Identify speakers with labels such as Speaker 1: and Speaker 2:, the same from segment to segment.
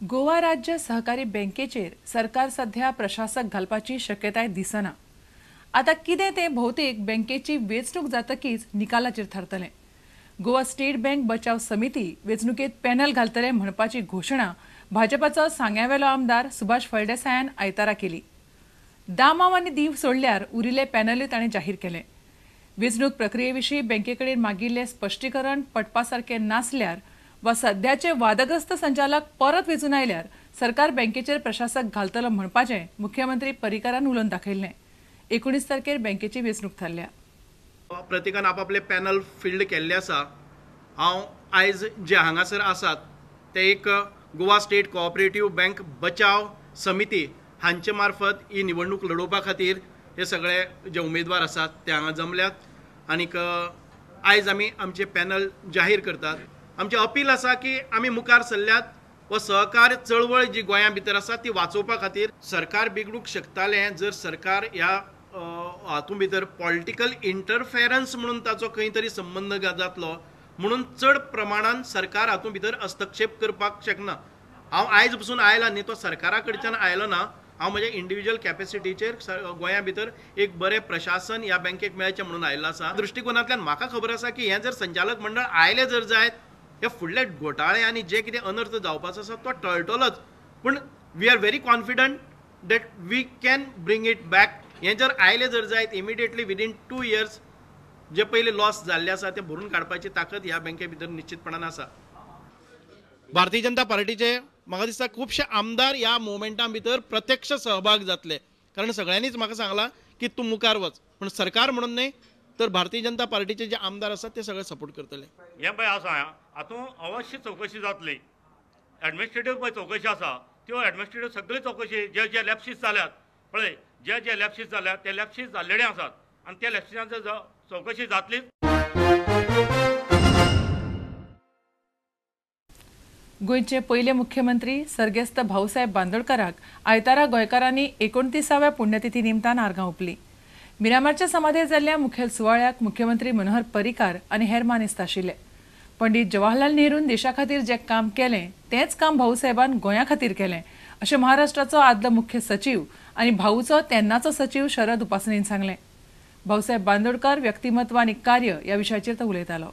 Speaker 1: गोवा राज्य सहकारी बँकेचेर सरकार सध्या प्रशासक घालपाची शक्यताय दिसना। आता कितें ते भौतीक बँकेची वेंचणूक जातकीच निकालाचेर थारतले। गोवा स्टेट बँक बचाव समिती वेंचणुकेत पॅनल घालतले म्हणपाची घोशणा भाजपाचो सांग्यावेलो आमदार सुभाष फळदेसायान आयतारा केली। दामाव आनी दीव सोडल्यार उरिल्ले पॅनलूय ताणें जाहीर केले। वेंचणूक प्रक्रियेविशीं बँकेकडेन मागिल्ले स्पश्टीकरण पटपासारखे नासल्यार वा सध्याचे वादग्रस्त संचालक परत वेंचून आयल्यार सरकार बँकेचेर प्रशासक घालतलो म्हणपाचें मुख्यमंत्री पर्रीकारान उलोवन दाखयल्लें। 19 तारखेर बँकेची वेंचणूक थारल्या।
Speaker 2: प्रत्येकान आपापले पॅनल फिल्ड केल्ले आसा। हांव आयज जे हांगासर आसात ते एक गोवा स्टेट कोऑपरेटिव्ह बँक बचाव समिती हांचे मार्फत ही निवडणूक लडोवपा खातीर हे सगळे जे उमेदवार आसात ते हांगा जमल्यात आनीक आयज आमी आमचे पॅनल जाहीर करतात। आमचे अपील आसा की आमी मुखार सरल्यात व सहकार चळवळ जी गोंया भितर आसा ती वाचोवपा खातीर सरकार बिगडूंक शकतालें जर सरकार ह्या हातूंत भितर पॉलिटिकल इंटरफेरन्स म्हणून ताचो खंय तरी संबंध जातलो म्हणून चड प्रमाणान सरकार हातूंत भितर हस्तक्षेप करपाक शकना। हांव आयज पसून आयला न्ही तो सरकारा कडच्यान आयलो ना। हांव म्हज्या इंडिविज्युअल कॅपेसिटीचेर गोंया भितर एक बरें प्रशासन ह्या बँकेक मेळचें म्हणून आयिल्लो आसा। दृश्टिकोनांतल्यान म्हाका खबर आसा की हें जर संचालक मंडळ आयलें जर जायत हे फुडले घोटाळे आनी जे कितें अनर्थ जावपाचो आसा तो टळटलोच। पूण we are very confident that we can bring it back. हें जर आयलें जर जायत इमिडिएटली विदीन 2 इयर्स जे पयले लॉस जाल्ले आसा ते भरून काडपाची ताकद ह्या बँके भितर निश्चितपणान आसा। भारतीय जनता पार्टीचे म्हाका दिसता खुबशे आमदार ह्या मुवमेंटा भितर प्रत्यक्ष सहभाग जातले, कारण सगळ्यांनीच म्हाका सांगलां की तूं मुखार वच। पूण सरकार म्हणून न्ही तर भारतीय जनता पार्टीचे जे आमदार आसात ते सगळे सपोर्ट करतले।
Speaker 3: हें पळय आसा हातूंत अवश्य चवकशी जातली। एडमिनिस्ट्रेटीव पळय चवकशी आसा त्यो एडमिनिस्ट्रेटीव सगळी चवकशी जे लॅप्सीस जाल्यात पळय जे लॅप्सीस जाल्यात ते लॅप्सीस जाल्लेले आसात आनी त्या लॅप्सिसांची चवकशी जातलीच।
Speaker 1: गोंयचे पयले मुख्यमंत्री सर्गेस्त भाऊसाहेब बांदोडकराक आयतारा गोंयकारांनी 29व्या पुण्यतिथी निमतान आर्गां ओंपली। मिरामारच्या समाधेर जाल्ल्या मुखेल सुवाळ्याक मुख्यमंत्री मनोहर पर्रीकार आनी हेर मानेस्त आशिल्ले। पंडीत जवाहरलाल नेरून देशा खातीर जें काम केलें तेंच काम भाऊसाहेबान गोंया खातीर केलें अशें महाराष्ट्राचो आदलो मुख्य सचीव आनी भाऊचो तेन्नाचो सचीव शरद उपासनीन सांगलें। भाऊसाहेब बांदोडकर व्यक्तिमत्व आनी कार्य ह्या विशयाचेर तो उलयतालो।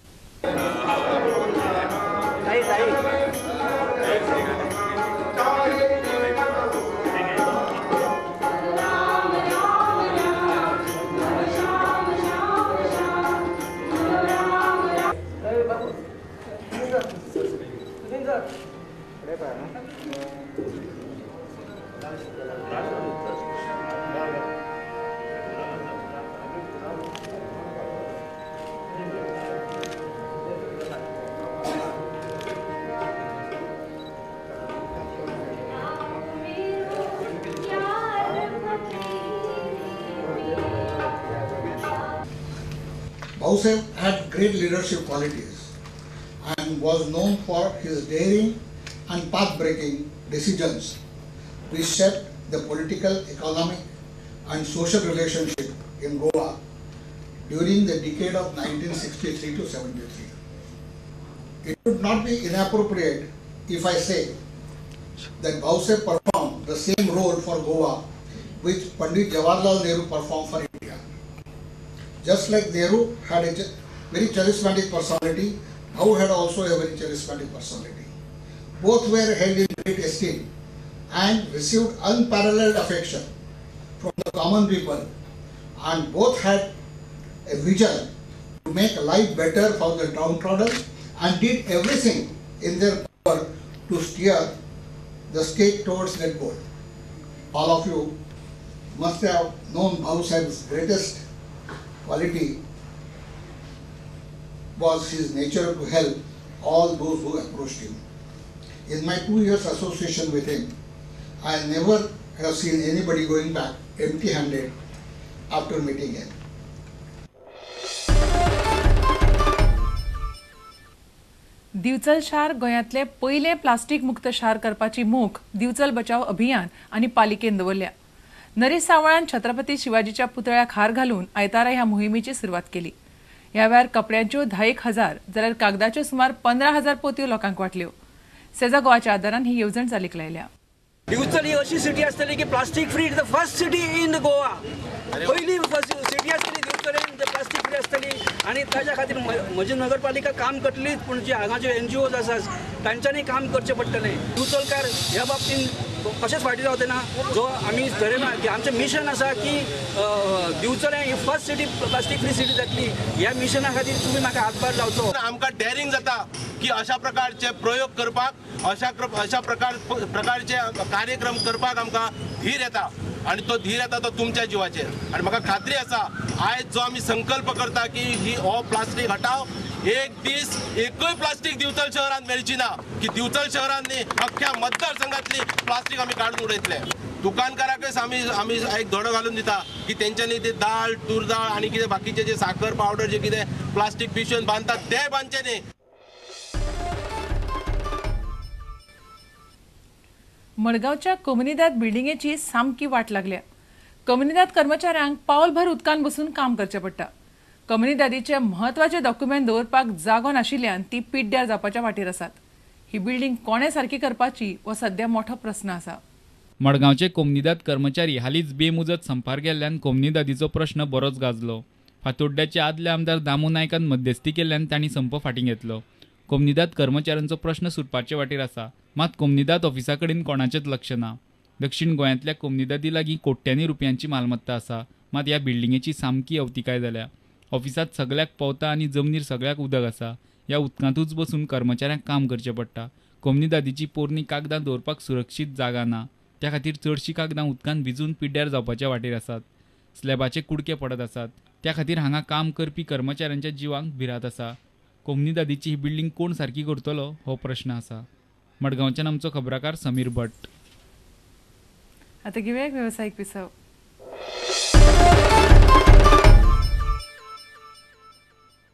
Speaker 4: Bausahev had great leadership qualities and was known for his daring and path-breaking decisions which shaped the political, economic and social relationship in Goa during the decade of 1963 to 73. It would not be inappropriate if I say that Bausahev performed the same role for Goa which Pandit Jawaharlal Nehru performed for India. Just like Nehru had a very charismatic personality, Bhau had also a very charismatic personality. Both were held in great esteem and received unparalleled affection from the common people, and both had a vision to make life better for the downtrodden and did everything in their power to steer the state towards that goal. All of you must have known Bhau Sahib's greatest quality was his nature to help all those who approached him. In my 2 years association with him, I never have seen anybody going back empty-handed after meeting him.
Speaker 1: Bicholim शार गोंयांतले पयले plastic मुक्त शार करपाची मोख दिवचल बचाव अभियान आनी पालिकेन दवरल्या। नरेश सावळान छत्रपती शिवाजीच्या पुतळ्याक हार घालून आयतारा ह्या मोहिमेची सुरवात केली। ह्या वेळार कपड्यांच्यो 10,000 जाल्यार कागदाच्यो सुमार 15,000 पोतयो लोकांक वाटल्यो। सेजा गोवाच्या आदारान ही येवजण चालीक लायल्या.
Speaker 5: दिवचल ही अशी सिटी आसतली की plastic free the first city in the Goa. पहिली सिटी आसतली दिवचल द प्लास्टीक फ्री आसतली आणि ताच्या खातीर म्हजी नगरपालिका काम करतलीच, पूण जे हांगाचे NGOज आसात तांच्यांनी काम करचें पडटलें. दिवचलकार ह्या बाबतींत कशेंच फाटीं रावचे ना. जो आमी ठरयला की आमचें मिशन आसा की दिवचल ही first city plastic free city जातली. ह्या मिशना खातीर तुमी म्हाका हातभार लावचो.
Speaker 6: आमकां डेअरिंग जाता की अशा प्रकारचे प्रयोग करपाक, अशा प्रकारचे कार्यक्रम करपाक आमकां धीर येता आणि तो धीर येता तो तुमच्या जिवाचेर. आणि म्हाका खात्री आसा आयज जो आमी संकल्प करता की ही हो प्लास्टीक हटाव, एक दीस एकूय प्लास्टीक दिवचल शहरांत मेळची ना, की दिवचल शहरांत न्ही अख्ख्या मतदारसंघातली प्लास्टीक आमी काडून उडयतले. दुकानकाराकच आमी एक धडो घालून दिता की तेंच्यांनी ते दाळ, तूर दाळ आणि कितें बाकीचे जे साखर पावडर जे कितें प्लास्टीक पिशवेन बांदतात ते बांदचे न्ही.
Speaker 1: मडगावच्या कोमुनिदाद बिल्डिंगेची सामकी वाट लागल्या. कोमुनिदाद कर्मचाऱ्यांक पावलभर उदकान बसून काम करचें पडटा. कोमुनिदादीचे महत्वाचे डॉक्युमेंट दवरपाक जागो नाशिल्ल्यान ती पिड्ड्यार जावपाच्या वाटेर आसात. ही बिल्डिंग कोणे सारकी करपाची हो सध्या मोठो प्रस्न आसा.
Speaker 7: मडगावचे कोमुनिदाद कर्मचारी हालींच बेमुजत संपार गेल्ल्यान कोमुनिदादीचो प्रश्न बरोच गाजलो. फातोड्ड्याचे आदले आमदार दामू नायकान मध्यस्थी केल्ल्यान तांणी संप फाटीं घेतलो. कोमुनिदाद कर्मचाऱ्यांचो प्रश्न सुटपाचे वाटेर आसा, मात कोमुनिदाद ऑफिसा कडेन कोणाचेंच लक्ष ना. दक्षिण गोंयांतल्या कोमुनिदादी लागीं कोट्यांनी रुपयांची मालमत्ता आसा, मात ह्या बिल्डिंगेची सामकी अवतिकाय जाल्या. ऑफिसांत सगळ्याक पावता आनी जमनीर सगळ्याक उदक आसा. ह्या उदकांतूच बसून कर्मचाऱ्यांक काम करचें पडटा. कोमुनिदादीची पोरणी कागदां दवरपाक सुरक्षीत जागा ना. त्या खातीर चडशीं कागदां उदकान भिजून पिड्ड्यार जावपाच्या वाटेर आसात. स्लॅबाचे कुडके पडत आसात. त्या खातीर हांगा काम करपी कर्मचाऱ्यांच्या जिवांक भिरांत आसा. कोमुनिदादीची ही बिल्डिंग कोण सारकी करतलो हो प्रश्न आसा. मडगांवच्यान आमचो खबराकार समीर भट.
Speaker 1: आता घेऊया एक व्यावसायिक विसव.